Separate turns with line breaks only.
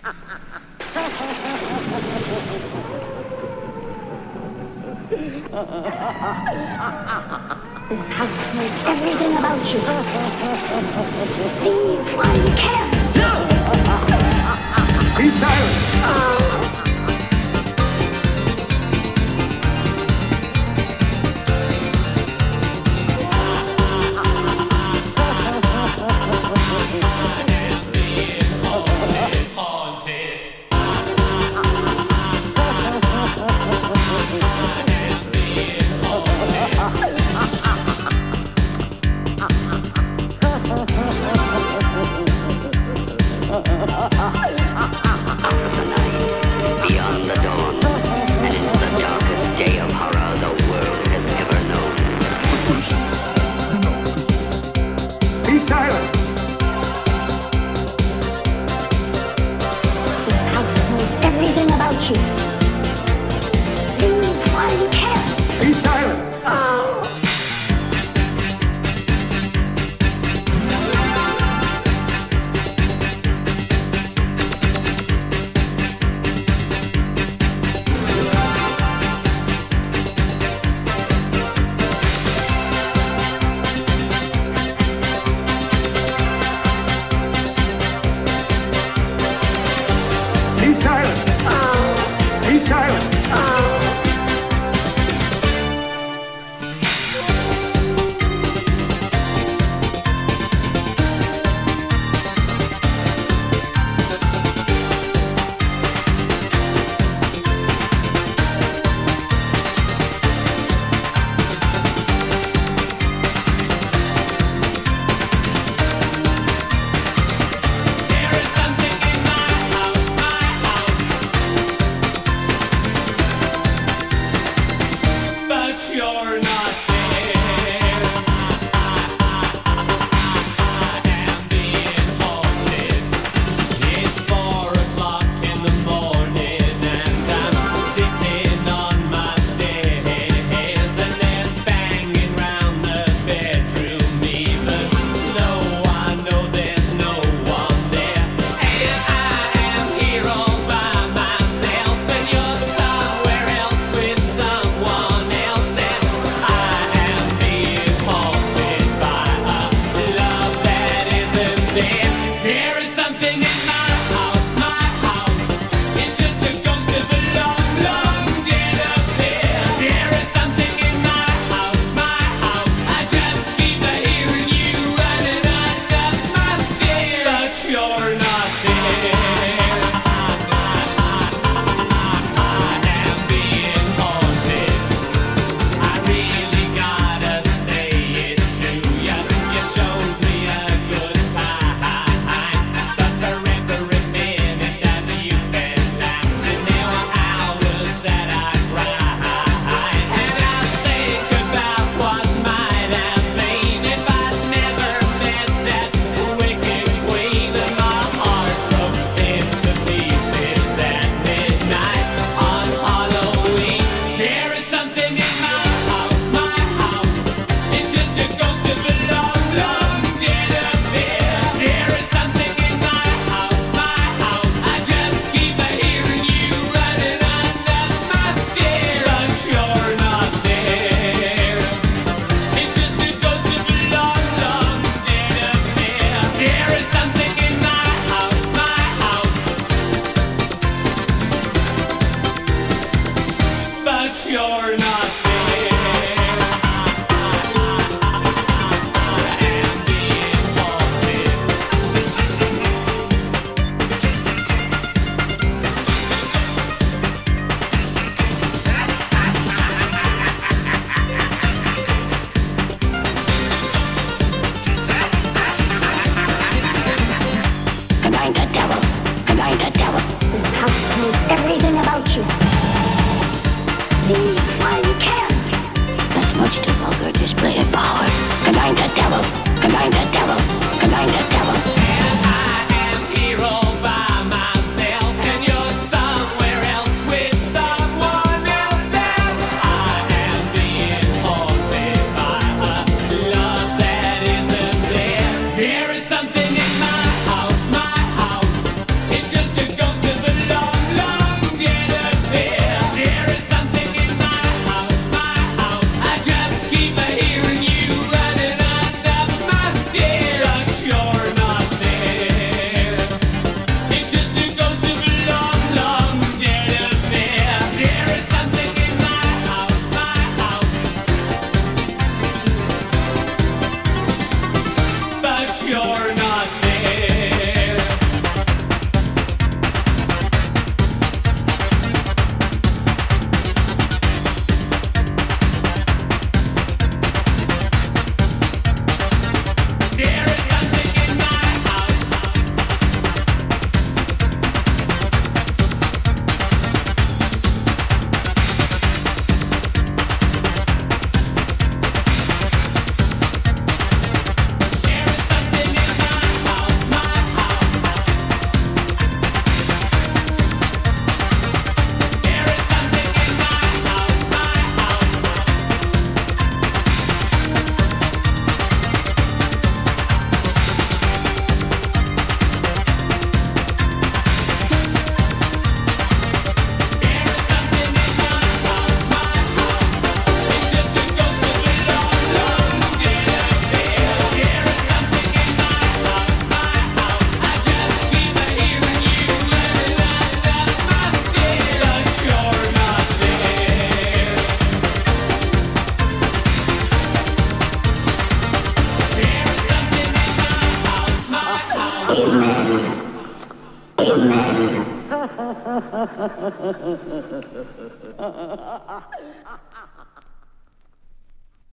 This house knows everything about you. Leave while you can.
No! Be silent!
There is something in my house, it just goes you're not there. There is something in my house. There is something in my house, my house. There is something in my house, my house. There is something in my house, my house. It's just a ghost of it all alone. Did I fail? There is something in my house, my house. I just keep hearing you and I must be, but you're not there. There is something in my house, my house.
Amen. Amen.